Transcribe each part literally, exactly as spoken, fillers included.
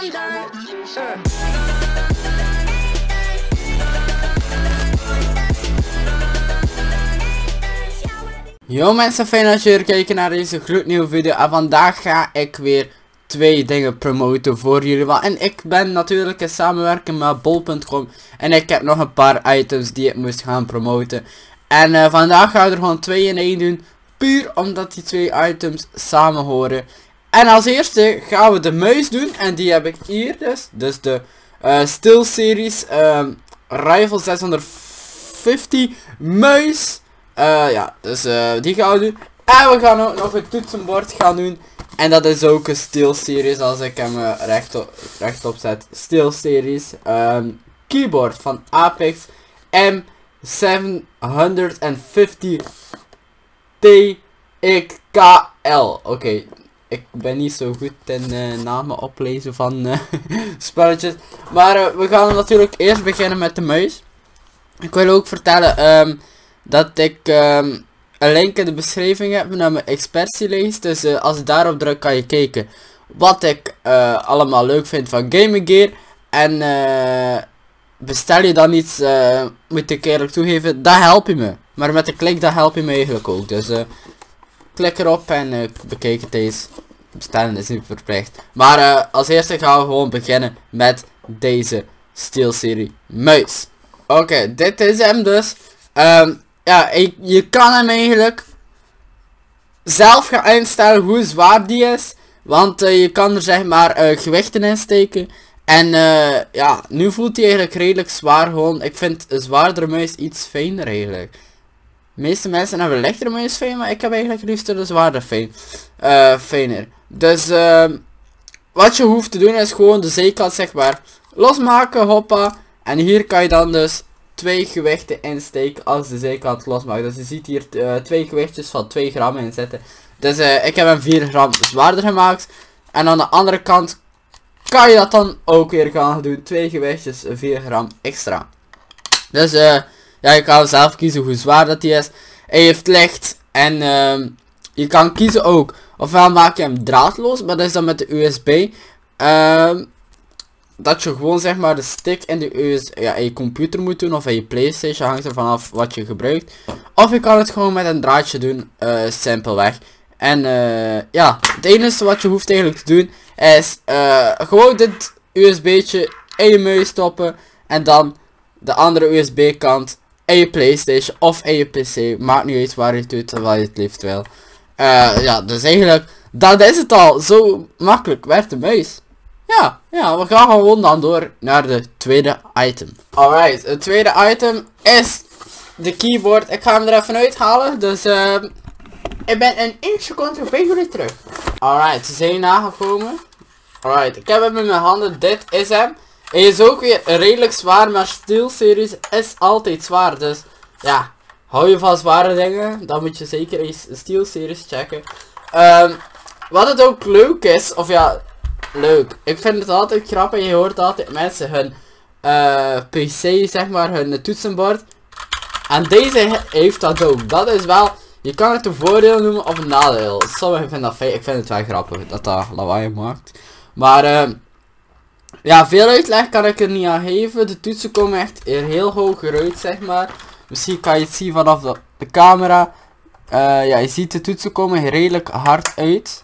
I'm done. Uh. Yo mensen, fijn dat jullie kijken naar deze gloednieuwe video. En vandaag ga ik weer twee dingen promoten voor jullie. En ik ben natuurlijk in samenwerking met bol punt com. En ik heb nog een paar items die ik moest gaan promoten. En uh, vandaag gaan we er gewoon twee in één doen. Puur omdat die twee items samen horen. En als eerste gaan we de muis doen. En die heb ik hier dus. Dus de uh, SteelSeries um, Rival zeshonderdvijftig muis. Uh, ja, dus uh, die gaan we doen. En we gaan ook nog het toetsenbord gaan doen. En dat is ook een SteelSeries als ik hem uh, rechtop, rechtop zet. SteelSeries um, keyboard van Apex M zevenhonderdvijftig T K L. Oké, okay. Ik ben niet zo goed in uh, namen oplezen van uh, spelletjes. Maar uh, we gaan natuurlijk eerst beginnen met de muis. Ik wil ook vertellen um, dat ik um, een link in de beschrijving heb naar mijn expertielijst. Dus uh, als je daarop drukt kan je kijken wat ik uh, allemaal leuk vind van gaming gear. En uh, bestel je dan iets, uh, moet ik eerlijk toegeven, dat helpt je me. Maar met de klik dat helpt je me eigenlijk ook. Dus uh, klik erop en uh, bekijk het eens. Bestellen is niet verplicht. Maar uh, als eerste gaan we gewoon beginnen met deze SteelSeries muis. Oké, okay, dit is hem dus. Um, ja, je, je kan hem eigenlijk zelf gaan instellen hoe zwaar die is. Want uh, je kan er zeg maar uh, gewichten in steken. En uh, ja, nu voelt hij eigenlijk redelijk zwaar gewoon. Ik vind een zwaardere muis iets fijner eigenlijk. De meeste mensen hebben een lichtere muis fijn, maar ik heb eigenlijk liefst de zwaarder fijn, uh, fijner. Dus uh, wat je hoeft te doen is gewoon de zijkant zeg maar losmaken, hoppa. En hier kan je dan dus twee gewichten insteken als de zijkant losmaakt. Dus je ziet hier uh, twee gewichtjes van twee gram in zitten. Dus uh, ik heb hem vier gram zwaarder gemaakt. En aan de andere kant kan je dat dan ook weer gaan doen. Twee gewichtjes, vier gram extra. Dus uh, ja, je kan zelf kiezen hoe zwaar dat die is. Hij heeft licht. En uh, je kan kiezen ook. Ofwel maak je hem draadloos. Maar dat is dan met de U S B. Uh, dat je gewoon zeg maar de stick in de U S B, ja, in je computer moet doen. Of in je PlayStation. Hangt er vanaf wat je gebruikt. Of je kan het gewoon met een draadje doen. Uh, simpelweg. En uh, ja, het enige wat je hoeft eigenlijk te doen. Is uh, gewoon dit U S B'tje in je muis stoppen. En dan de andere U S B kant in je PlayStation of in je P C. Maakt niet uit waar je het doet, wat je het liefst wil. Uh, ja, dus eigenlijk, dat is het al. Zo makkelijk werd de muis. Ja, ja, we gaan gewoon dan door naar de tweede item. Alright, het tweede item is de keyboard. Ik ga hem er even uithalen. Dus uh, ik ben in één seconde bij jullie terug. Alright, ze zijn nagekomen. Alright, ik heb hem in mijn handen. Dit is hem. Hij is ook weer redelijk zwaar, maar SteelSeries is altijd zwaar. Dus ja, hou je van zware dingen, dan moet je zeker eens SteelSeries checken. Um, wat het ook leuk is, of ja, leuk. Ik vind het altijd grappig, je hoort altijd mensen hun uh, P C, zeg maar, hun toetsenbord. En deze heeft dat ook. Dat is wel, je kan het een voordeel noemen of een nadeel. Sommigen vinden dat fijn, ik vind het wel grappig dat dat lawaai maakt. Maar uh, ja, veel uitleg kan ik er niet aan geven. De toetsen komen echt heel hoog eruit, zeg maar. Misschien kan je het zien vanaf de, de camera. Uh, ja, je ziet de toetsen komen redelijk hard uit.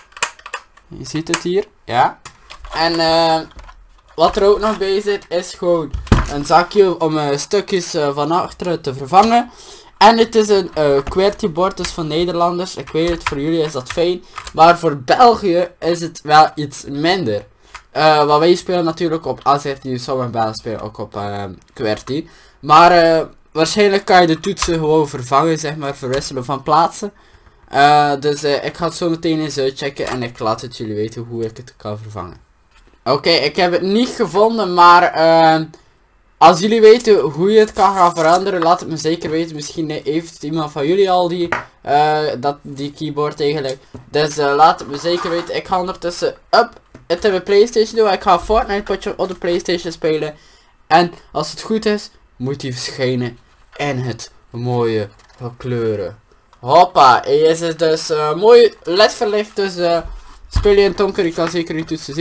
Je ziet het hier, ja. En uh, wat er ook nog bij zit is gewoon een zakje om uh, stukjes uh, van achteren te vervangen. En het is een uh, QWERTY bord, dus van Nederlanders. Ik weet het, voor jullie is dat fijn. Maar voor België is het wel iets minder. Uh, wat wij spelen natuurlijk op A Z T U, sommige Belgen spelen ook op uh, QWERTY. Maar uh, waarschijnlijk kan je de toetsen gewoon vervangen, zeg maar, verwisselen van plaatsen. Uh, dus uh, ik ga het zo meteen eens uitchecken en ik laat het jullie weten hoe ik het kan vervangen. Oké, okay, ik heb het niet gevonden, maar uh, als jullie weten hoe je het kan gaan veranderen, laat het me zeker weten. Misschien heeft iemand van jullie al die, uh, dat, die keyboard eigenlijk. Dus uh, laat het me zeker weten. Ik ga ondertussen up het in mijn PlayStation doen. Ik ga Fortnite potje op de PlayStation spelen. En als het goed is, moet hij verschijnen in het mooie kleuren. Hoppa, hij is dus uh, mooi L E D verlicht. Dus uh, speel je in het donker, je kan zeker je toetsen zien.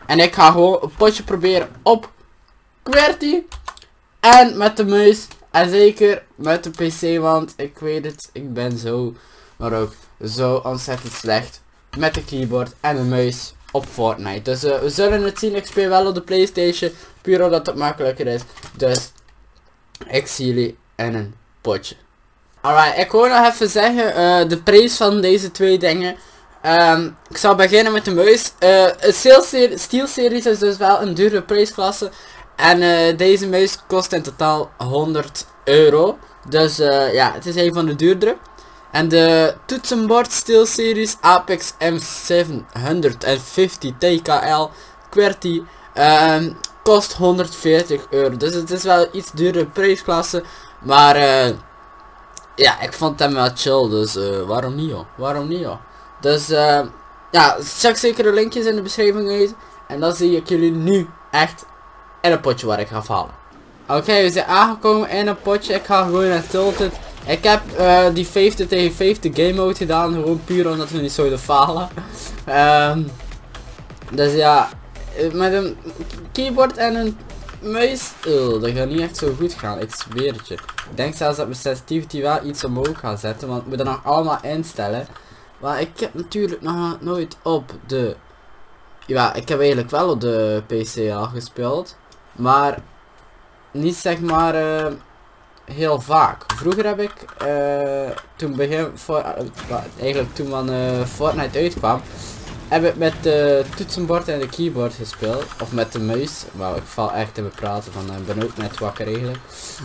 En ik ga gewoon een potje proberen op QWERTY. En met de muis. En zeker met de P C, want ik weet het, ik ben zo, maar ook zo ontzettend slecht met de keyboard en de muis op Fortnite. Dus uh, we zullen het zien. Ik speel wel op de PlayStation, puur omdat het makkelijker is. Dus ik zie jullie in een potje. Alright, ik wil nog even zeggen, uh, de prijs van deze twee dingen. Um, ik zal beginnen met de muis. Uh, een SteelSeries is dus wel een dure prijsklasse. En uh, deze muis kost in totaal honderd euro. Dus uh, ja, het is een van de duurdere. En de toetsenbord SteelSeries Apex M zevenhonderdvijftig T K L QWERTY um, kost honderdveertig euro. Dus het is wel iets duurdere prijsklasse. Maar uh, ja, ik vond hem wel chill. Dus uh, waarom niet joh? Waarom niet joh? Dus uh, ja, check zeker de linkjes in de beschrijving uit. En dan zie ik jullie nu echt in een potje waar ik ga vallen. Oké, okay, we zijn aangekomen in een potje. Ik ga gewoon naar Tilted. Ik heb uh, die vijftig tegen vijftig game mode gedaan. Gewoon puur omdat we niet zouden falen. um, dus ja, met een keyboard en een muis. Uh, dat gaat niet echt zo goed gaan. Ik zweer het je. Ik denk zelfs dat mijn sensitivity wel iets omhoog gaat zetten. Want we moeten nog allemaal instellen. Maar ik heb natuurlijk nog nooit op de... Ja, ik heb eigenlijk wel op de P C al gespeeld. Maar niet zeg maar uh, heel vaak. Vroeger heb ik, uh, toen begin voor, uh, eigenlijk toen van uh, Fortnite uitkwam, heb ik met de toetsenbord en de keyboard gespeeld. Of met de muis. Wauw, ik val echt in mijn praten van, ik uh, ben ook net wakker eigenlijk.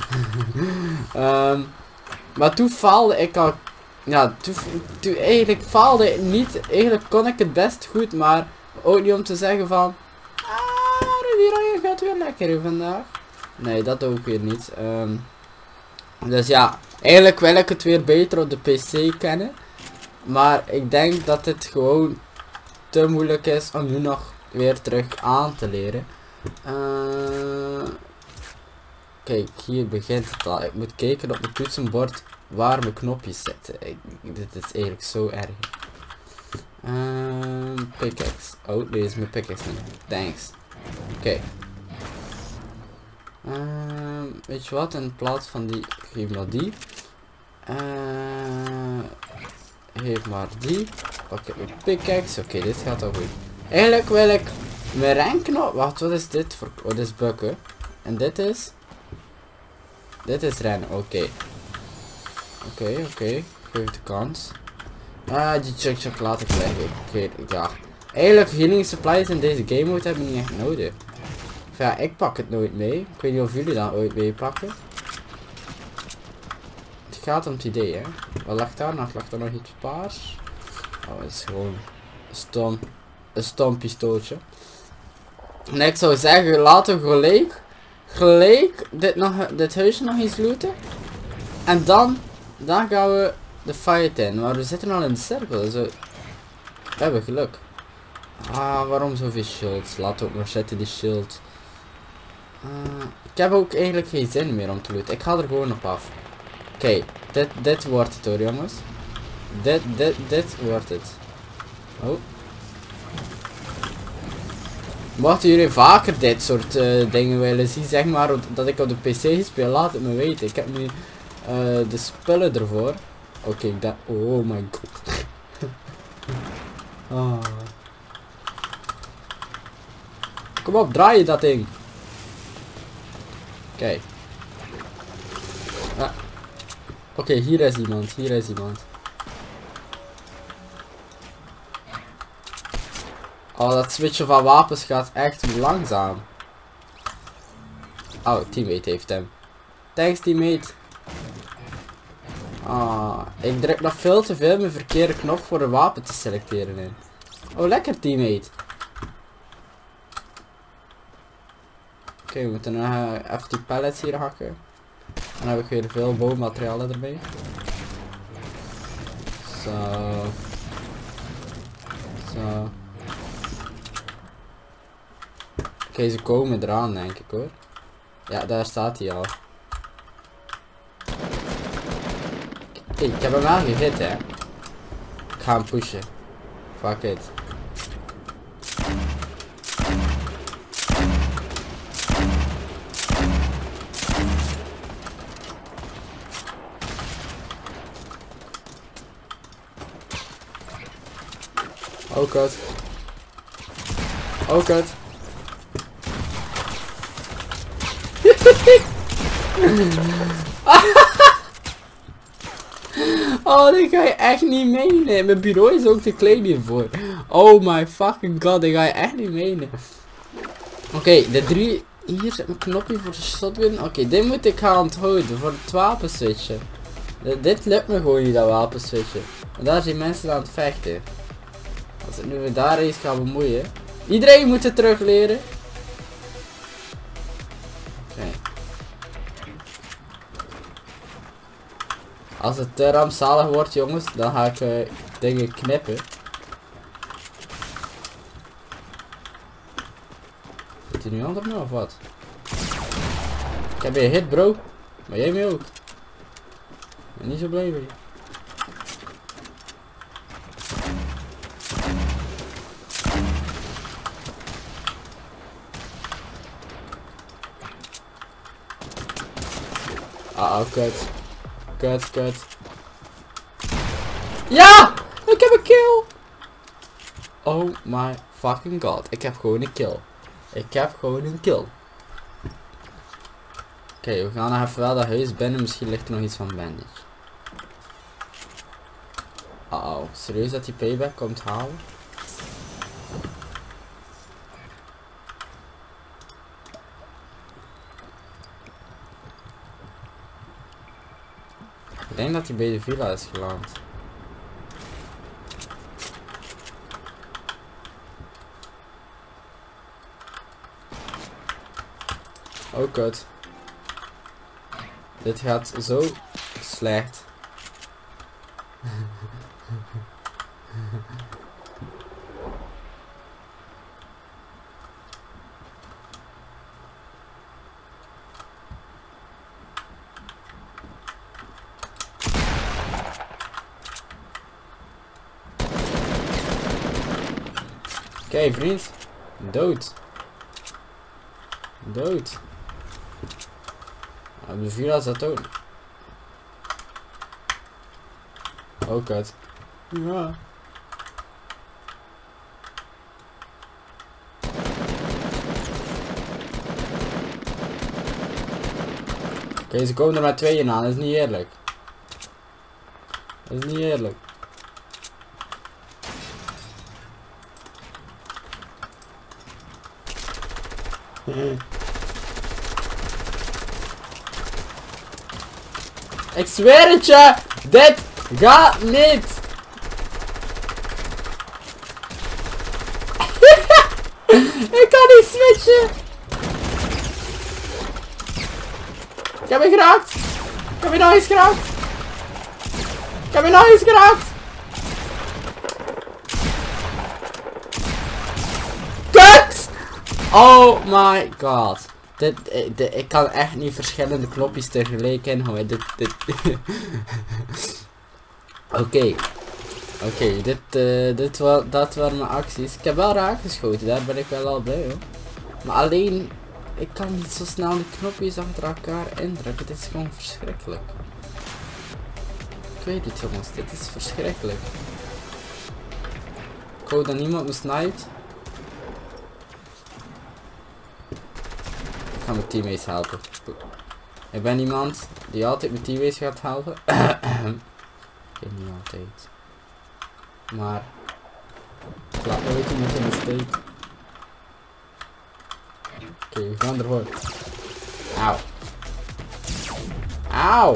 um, maar toen faalde ik al, ja, toen, toen eigenlijk faalde ik niet. Eigenlijk kon ik het best goed, maar ook niet om te zeggen van, ah, Rudy gaat weer lekker vandaag. Nee, dat ook weer niet. Um, dus ja, eigenlijk wil ik het weer beter op de P C kennen. Maar ik denk dat het gewoon te moeilijk is om nu nog weer terug aan te leren. Uh, kijk, hier begint het al. Ik moet kijken op mijn toetsenbord waar mijn knopjes zitten. Ik, dit is eigenlijk zo erg. Um, pickaxe. Oh, deze is mijn pickaxe niet. Thanks. Oké. Okay. Um, weet je wat? In plaats van die, geef maar die. Uh, geef maar die. Pak ik mijn pickaxe. Oké, okay, dit gaat al goed. Eigenlijk wil ik mijn rankknop. Wacht, wat is dit voor? Oh, dit is bukken. En dit is. Dit is rennen. Oké. Okay. Oké, okay, oké. Okay. Geef de kans. Ah, die chug chug laat ik leggen. Oké, okay, ja. Eigenlijk healing supplies in deze game mode hebben we niet echt nodig. Of ja, ik pak het nooit mee. Ik weet niet of jullie dat ooit mee pakken. Het gaat om het idee, hè. Wat lag daar nog? Lag daar nog iets paars? Oh, het is gewoon een stom, een stom pistooltje. En ik zou zeggen, laten we gelijk, gelijk dit, nog, dit huisje nog eens looten. En dan, dan gaan we de fight in. Maar we zitten al in de cirkel. Dus we, we hebben geluk. Ah, waarom zoveel shields? Laten we ook maar zetten die shield. Uh, ik heb ook eigenlijk geen zin meer om te looten. Ik ga er gewoon op af. Oké, okay, dit, dit wordt het hoor jongens. Dit, dit, dit wordt het. Oh. Mochten jullie vaker dit soort uh, dingen willen zien, zeg maar, dat ik op de P C speel, laat het me weten. Ik heb nu uh, de spullen ervoor. Oké, okay, dat. Oh my god. Oh. Kom op, draai je dat ding. Oké. Okay. Ah. Oké, okay, hier is iemand, hier is iemand. Oh, dat switchen van wapens gaat echt langzaam. Oh, teammate heeft hem. Thanks, teammate. Ah, ik druk nog veel te veel mijn verkeerde knop voor een wapen te selecteren in. Oh, lekker, teammate. Oké, okay, we moeten uh, even die pallets hier hakken. Dan heb ik weer veel bouwmaterialen erbij. Zo. Zo. Oké, okay, ze komen eraan denk ik hoor. Ja, daar staat hij al. Hey, ik heb hem wel gehit hè. Ik ga hem pushen. Fuck it. Oh kut. Oh kut. Oh, dit ga je echt niet meenemen. Mijn bureau is ook te klein hiervoor. Oh my fucking god, dit ga je echt niet meenemen. Oké, okay, de drie... Hier zit mijn knopje voor de shotgun. Oké, okay, dit moet ik gaan onthouden voor het wapen switchen. D dit lukt me gewoon niet, dat wapen switchen. En daar zijn mensen aan het vechten. Als ik nu weer daar eens ga bemoeien. Iedereen moet het terug leren. Oké. Okay. Als het te rampzalig wordt, jongens, dan ga ik uh, dingen knippen. Zit hij nu onder me of wat? Ik heb je hit, bro. Maar jij mij ook. Ik ben niet zo blij mee. Ah, oh, kut. Kut, kut. Ja! Ik heb een kill! Oh my fucking god. Ik heb gewoon een kill. Ik heb gewoon een kill. Oké, okay, we gaan nog even wel dat huis binnen. Misschien ligt er nog iets van bandage. Uh oh, serieus dat die payback komt halen? Ik denk dat hij bij de villa is geland. Oh kut. Dit gaat zo slecht. Oké, okay, vriend. Dood. Dood. Op de villa zat ook. Oh kut. Ja. Oké, okay, ze komen er maar tweeën aan. Dat is niet eerlijk. Dat is niet eerlijk. Ik zweer het je, dit gaat niet. Ik kan niet switchen. Ik heb hem geraakt. Ik heb hem nog eens geraakt. Ik heb hem nog eens geraakt. Kut! Oh my god. Dit, dit, ik kan echt niet verschillende knopjes tegelijk inhouden. Dit, dit. Oké. Okay. Oké, okay, dit, uh, dit wa dat waren mijn acties. Ik heb wel raak geschoten, daar ben ik wel al blij hoor. Maar alleen, ik kan niet zo snel die knopjes achter elkaar indrukken. Dit is gewoon verschrikkelijk. Ik weet het jongens, dit is verschrikkelijk. Ik hoop dat niemand me snijdt. Ik ga mijn teammates helpen. Ik ben iemand die altijd mijn teammates gaat helpen. Ik niet altijd. Maar ik laat nooit iemand in de steek. Oké, okay, we gaan ervoor. Auw. Auw.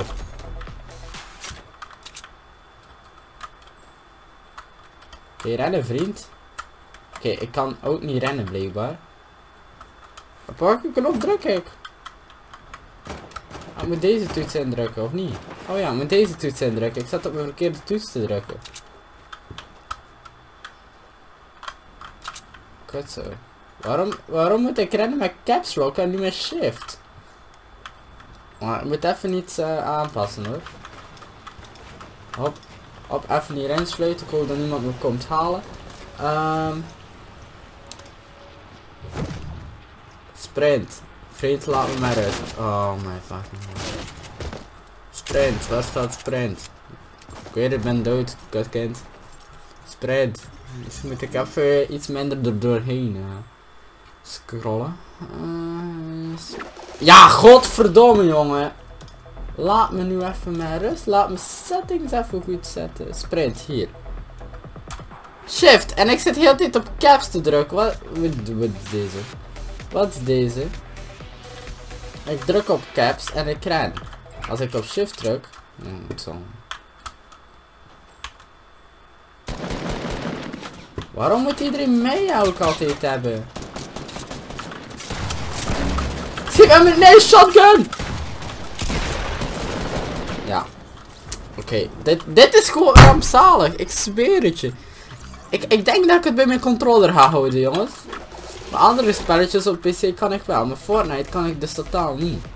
Oké, okay, rennen vriend. Oké, okay, ik kan ook niet rennen blijkbaar. Op welke knop druk ik? Ik moet deze toets indrukken of niet? Oh ja, ik moet deze toets indrukken. Ik zat op mijn verkeerde toets te drukken. Kut zo. Waarom, waarom moet ik rennen met caps lock en niet met shift? Maar ik moet even iets uh, aanpassen hoor. Hop. Hop, even hier insluiten. Ik hoop dat niemand me komt halen. Um, sprint. Vriend, laat me maar rust. Oh my fucking god. Sprint, waar staat sprint? Ik weet het, ik ben dood, kutkind. Sprint. Dus moet ik even iets minder er doorheen uh, scrollen. Uh, ja, godverdomme jongen. Laat me nu even met rust. Laat me settings even goed zetten. Sprint, hier. Shift. En ik zit de hele tijd op caps te drukken. Wat, wat is deze? Wat is deze? Ik druk op caps en ik ren. Als ik op shift druk. Hmm, zo. Waarom moet iedereen mij ook altijd hebben? Zie hem met nee shotgun! Ja. Oké, okay. dit, dit is gewoon rampzalig. Ik zweer het je. Ik, ik denk dat ik het bij mijn controller ga houden, jongens. Maar andere spelletjes op P C kan ik wel. Maar Fortnite kan ik dus totaal niet.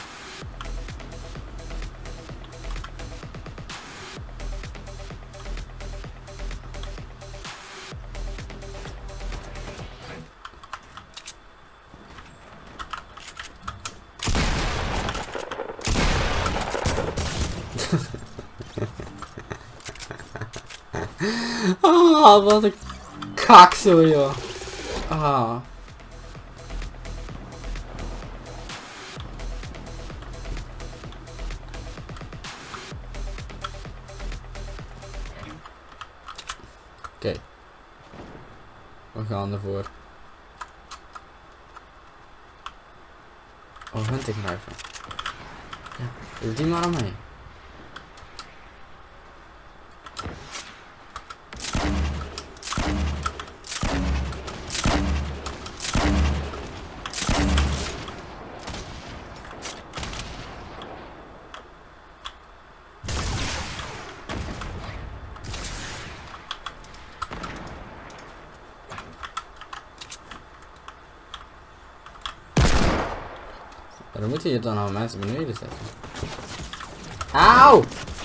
Ah, wat een kak zo, joh. Ah. Oké. Okay. We gaan ervoor. Oh, hunting rifle. Ja, doe die maar aan mij. Dan moet je dan al mensen beneden zetten. Auw!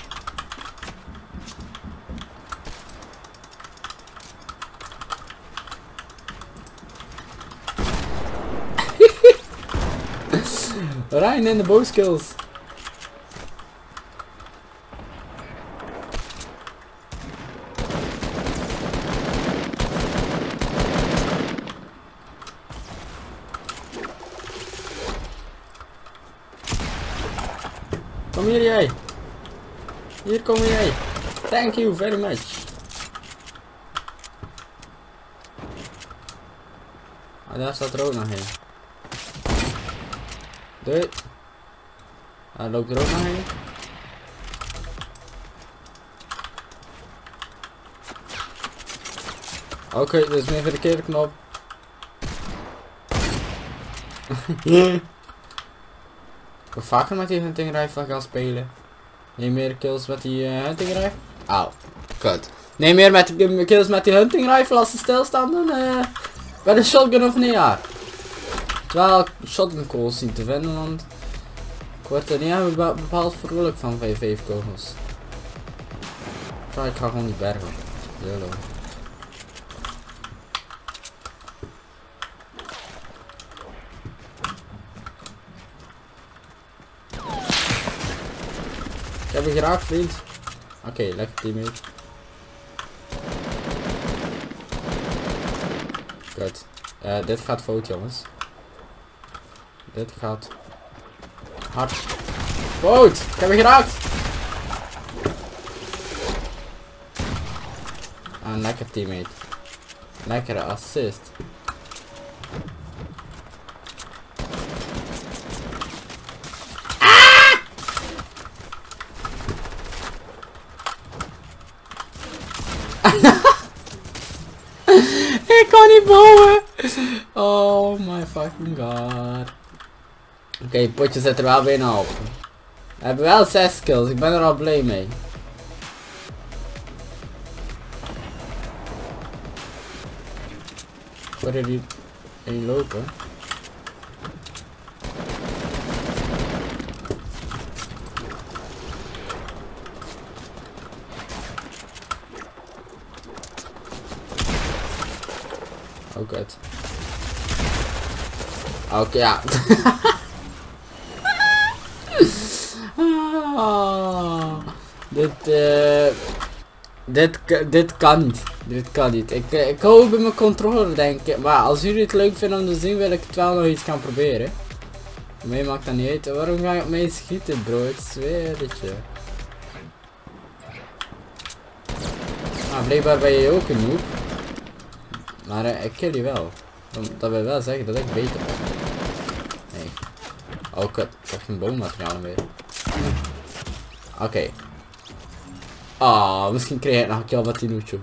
Ryan in de booskills. Kom hier jij. Hier kom jij. Thank you very much. Ah, daar staat er ook nog heen. Doei. Daar loopt er ook nog heen. Oké, okay, dus even de verkeerde knop. Ik wil vaker met die hunting rifle gaan spelen. Neem meer kills met die uh, hunting rifle. Auw, kut. Neem meer met die kills met die hunting rifle als ze stilstaan dan uh, bij de shotgun of niet, ja. Terwijl shotgun calls zien te vinden, want ik word er niet echt bepaald vrolijk van vijf vijf kogels. Ja, ik ga gewoon die bergen. Yolo. Ik heb je geraakt, vriend. Oké, okay, lekker teammate. Goed. Uh, dit gaat fout, jongens. Dit gaat hard fout. Ik heb je geraakt. Ah, lekker teammate. Lekkere assist. Ik kan niet bouwen. Oh my fucking god. Oké, okay, potje zit er wel bijna op. We hebben wel zes kills, ik ben er al blij mee. Ik hoor er hier een lopen. Oh god. Oké, okay, ja. ah, dit, uh, dit, dit kan niet. Dit kan niet. Ik, ik hou bij mijn controller denken. Maar als jullie het leuk vinden om te zien, wil ik het wel nog iets gaan proberen. Mij maakt dat niet uit. Waarom ga je op mij schieten, bro? Ik zweer het je. Ah, blijkbaar ben je ook een noob. Maar uh, ik kill je wel. Dat wil wel zeggen dat ik beter ben. Nee. Oh kut, ik heb geen boommateriaal meer. Oké. Okay. Ah, misschien krijg ik nog een kill met die nootje.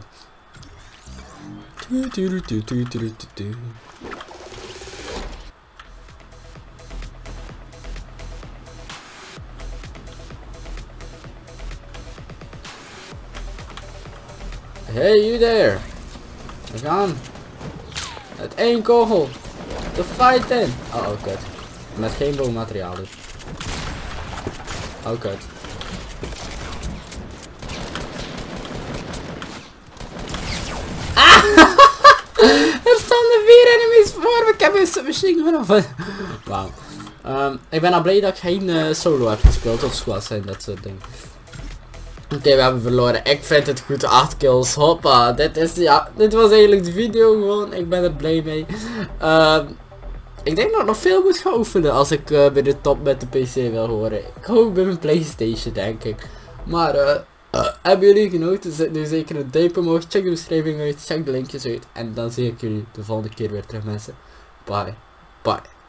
Hey, you there! We gaan! Het één kogel! De fight in! Oh, oh kut. Met geen boommateriaal dus. Oh kut. Ah! Er stonden vier enemies voor me! Ik heb een submachine gun of... Wauw. Um, ik ben al blij dat ik geen uh, solo heb gespeeld of squads en dat soort dingen. Oké, okay, we hebben verloren. Ik vind het goed. acht kills. Hoppa. Dit is, ja, dit was eigenlijk de video gewoon. Ik ben er blij mee. Uh, ik denk dat ik nog veel moet gaan oefenen als ik uh, bij de top met de P C wil horen. Ik hou bij mijn PlayStation, denk ik. Maar, uh, uh, hebben jullie genoten? Zet nu zeker een duimpje omhoog. Check de beschrijving uit. Check de linkjes uit. En dan zie ik jullie de volgende keer weer terug, mensen. Bye. Bye.